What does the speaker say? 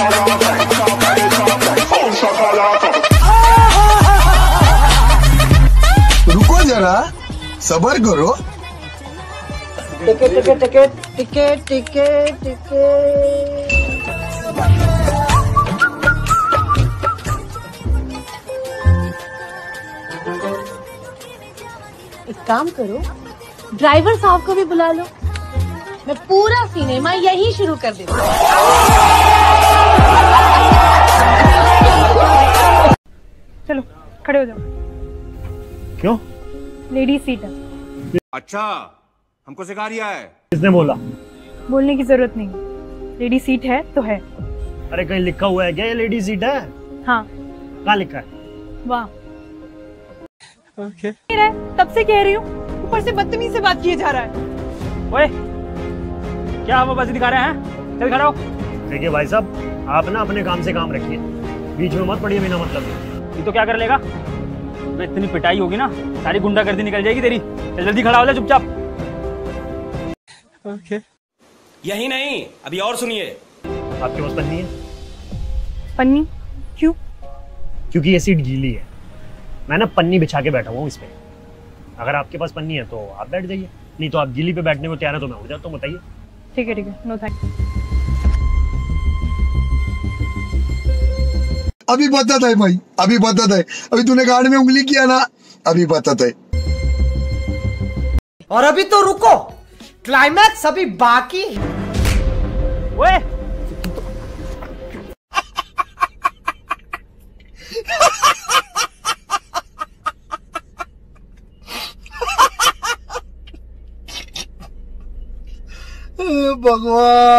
रुको जरा, सबर करो। Ticket ticket ticket ticket ticket ticket. एक काम करो, ड्राइवर साहब को भी बुला लो, मैं पूरा सिनेमा यहीं शुरू कर देती हूँ। चलो खड़े हो जाओ। क्यों? लेडीज सीट है। अच्छा, हमको सिखा रिया है। किसने बोला? बोलने की जरूरत नहीं, लेडीज सीट है तो है। अरे कहीं लिखा हुआ है क्या ये लेडीज सीट है? हाँ। कहाँ लिखा है? वाह। ओके। तब से कह रही हूँ, ऊपर से बदतमीज से बात किए जा रहा है। ओए, क्या आप बाजी दिखा रहे हैं? चल खड़ा हो। देखिए भाई साहब, आप ना अपने काम से काम रखिए, बीच में मत पड़िए बिना मतलब। ये तो क्या कर लेगा? तो इतनी पिटाई होगी ना, सारी गुंडागर्दी निकल जाएगी तेरी। चल जल्दी खड़ा हो जा चुपचाप। ओके। यही नहीं, अभी और सुनिए। आपके पास पन्नी है? पन्नी? क्यों? क्योंकि ये सीट गीली है, मैं ना पन्नी बिछा के बैठा हुआ हूँ इस पे। अगर आपके पास पन्नी है तो आप बैठ जाइए, नहीं तो आप गीली पे बैठने को तैयार है तो मैं उठ जाता हूँ। बताइए। ठीक है, नो थैंक। अभी बताता है भाई, अभी बताता है। अभी तूने गाड़ में उंगली किया ना, अभी बताता है। और अभी तो रुको, क्लाइमैक्स अभी बाकी है। ओए भगवान।